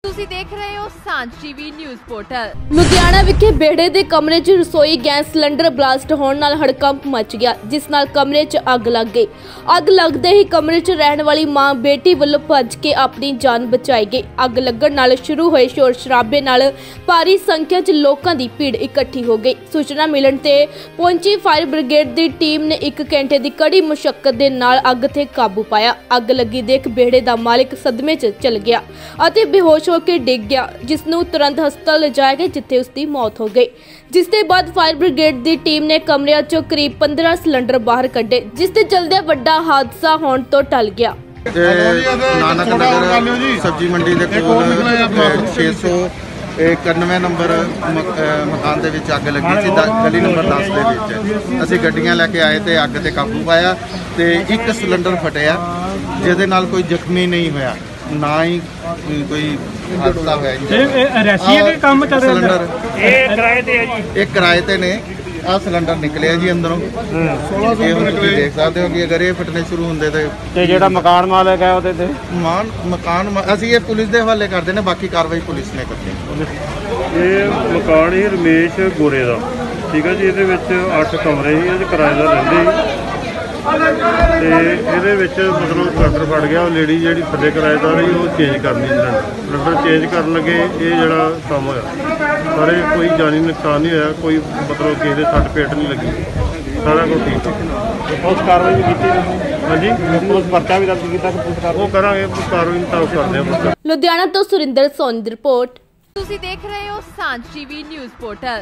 ਤੁਸੀਂ ਦੇਖ ਰਹੇ ਹੋ ਸਾਂਝ ਟੀਵੀ ਨਿਊਜ਼ ਪੋਰਟਲ। ਲੁਧਿਆਣਾ ਵਿਖੇ ਬੇੜੇ ਦੇ ਕਮਰੇ 'ਚ ਰਸੋਈ ਗੈਸ ਸਿਲੰਡਰ ਬਲਾਸਟ ਹੋਣ ਨਾਲ ਹੜਕੰਪ ਮਚ ਗਿਆ, ਜਿਸ ਨਾਲ ਕਮਰੇ 'ਚ ਅੱਗ ਲੱਗ ਗਈ। ਅੱਗ ਲੱਗਦੇ ਹੀ ਕਮਰੇ 'ਚ ਰਹਿਣ ਵਾਲੀ ਮਾਂ ਬੇਟੀ ਵੱਲੋਂ ਭੱਜ ਕੇ ਆਪਣੀ ਜਾਨ ਬਚਾਈ ਗਈ। ਅੱਗ ਲੱਗਣ ਨਾਲ ਸ਼ੁਰੂ ਹੋਏ ਸ਼ੋਰ ਸ਼ਰਾਬੇ ਨਾਲ ਭਾਰੀ ਸੰਖਿਆ 'ਚ ਲੋਕਾਂ ਦੀ ਭੀੜ ਇਕੱਠੀ ਹੋ ਗਈ। ਸੂਚਨਾ ਮਿਲਣ ਤੇ ਪਹੁੰਚੀ ਫਾਇਰ ਬ੍ਰਿਗੇਡ ਦੀ ਟੀਮ ਨੇ 1 ਘੰਟੇ ਦੀ ਕੜੀ ਮੁਸ਼ੱਕਤ ਦੇ ਨਾਲ ਅੱਗ ਤੇ ਕਾਬੂ ਪਾਇਆ। ਅੱਗ ਲੱਗੀ ਦੇਖ ਬੇੜੇ ਦਾ ਮਾਲਕ ਸਦਮੇ 'ਚ ਚਲ ਗਿਆ ਅਤੇ ਬੇਹੋਸ਼ ਹੋ ਕੇ ਡਿੱਗ ਗਿਆ, ਜਿਸ ਨੂੰ ਤੁਰੰਤ ਹਸਪਤਾਲ ਲਿਜਾਇਆ ਗਿਆ, ਜਿੱਥੇ ਉਸ ਦੀ ਮੌਤ ਹੋ ਗਈ। ਜਿਸ ਦੇ ਬਾਅਦ ਫਾਇਰ ਬ੍ਰਿਗੇਡ ਦੀ ਟੀਮ ਨੇ ਕਮਰਿਆਂ 'ਚੋਂ ਕਰੀਬ 15 ਸਿਲੰਡਰ ਬਾਹਰ ਕੱਢੇ, ਜਿਸ ਦੇ ਚਲਦੇ ਵੱਡਾ ਹਾਦਸਾ ਹੋਣ ਤੋਂ ਟਲ ਗਿਆ। ਨਾਨਕ ਨਗਰ ਸਬਜ਼ੀ ਮੰਡੀ ਦੇ ਕੋਲ 691 ਨੰਬਰ ਮਕਾਨ ਦੇ ਵਿੱਚ ਅੱਗ ਲੱਗੀ ਸੀ, ਗਲੀ ਨੰਬਰ 10 ਦੇ ਵਿੱਚ। ਅਸੀਂ ਗੱਡੀਆਂ ਲੈ ਕੇ ਆਏ ਤੇ ਅੱਗ ਤੇ ਕਾਬੂ ਪਾਇਆ ਤੇ 1 ਸਿਲੰਡਰ ਫਟਿਆ, ਜਿਹਦੇ ਨਾਲ ਕੋਈ ਜ਼ਖਮੀ ਨਹੀਂ ਹੋਇਆ, ਨਾ ਹੀ ਕੋਈ ਹਾਦਸਾ ਹੋਇਆ। ਰੈਸ਼ੀਆ ਦੇ ਕੰਮ ਚੱਲ ਰਿਹਾ ਸਿਲੰਡਰ ਇਹ ਕਿਰਾਏ ਤੇ ਹੈ ਜੀ, ਇਹ ਕਿਰਾਏ ਤੇ ਨੇ। ਆਹ ਸਿਲੰਡਰ ਨਿਕਲਿਆ ਜੀ ਅੰਦਰੋਂ 1600 ਨਿਕਲੇ। ਦੇਖ ਸਕਦੇ ਹੋ ਕਿ ਅਗਰ ਇਹ ਫਟਨੇ ਸ਼ੁਰੂ ਹੁੰਦੇ ਤੇ ਜਿਹੜਾ ਮਕਾਨ ਮਾਲਕ ਹੈ ਉਹਦੇ ਤੇ ਅਸੀਂ ਇਹ ਪੁਲਿਸ ਦੇ ਹਵਾਲੇ ਕਰਦੇ ਨੇ, ਬਾਕੀ ਕਾਰਵਾਈ ਪੁਲਿਸ ਨੇ ਕਰਨੀ। ਇਹ ਮਕਾਨ ਹੀ ਰਮੇਸ਼ ਗੋਰੇ ਦਾ, ਠੀਕ ਹੈ ਜੀ। ਇਹਦੇ ਵਿੱਚ 8 ਕਮਰੇ ਸੀ, ਇਹਦੇ ਕਿਰਾਏਦਾਰ ਰਹਿੰਦੇ ਸੀ ਤੇ ਇਹਦੇ ਵਿੱਚ ਮਤਲਬ ਸਿਲੰਡਰ ਫਟ ਗਿਆ। ਉਹ ਲੇਡੀ ਜਿਹੜੀ ਥੱਲੇ ਕਿਰਾਏਦਾਰ ਸੀ ਉਹ ਚੇਂਜ ਕਰਨੀ ਸਿਲੰਡਰ ਚੇਂਜ ਕਰਨ ਲੱਗੇ ਇਹ ਜਿਹੜਾ ਕੰਮ ਹੋਇਆ। ਪਰ ਕੋਈ ਜਾਨੀ ਨੁਕਸਾਨ ਨਹੀਂ ਹੋਇਆ, ਕੋਈ ਮਤਲਬ ਕਿਸੇ ਦੇ ਸੱਟ ਪੇਟ ਨਹੀਂ ਲੱਗੀ, ਸਾਰਾ ਕੁਝ ਠੀਕ ਹੈ। ਪੁਲਿਸ ਕਾਰਵਾਈ ਵੀ ਕੀਤੀ ਹਾਂਜੀ, ਪੁਲਿਸ ਪਰਚਾ ਵੀ ਦਰਜ ਕੀਤਾ ਕਿ ਪੁਲਿਸ ਉਹ ਕਰਾਂਗੇ, ਕਾਰਵਾਈ ਤਾਂ ਕਰਦੇ ਹਾਂ। ਲੁਧਿਆਣਾ ਤੋਂ ਸੁਰਿੰਦਰ ਸੋਨੀ ਦੀ ਰਿਪੋਰਟ। ਤੁਸੀਂ ਦੇਖ ਰਹੇ ਹੋ ਸਾਂਝ ਟੀਵੀ ਨਿਊਜ਼ ਪੋਰਟਲ।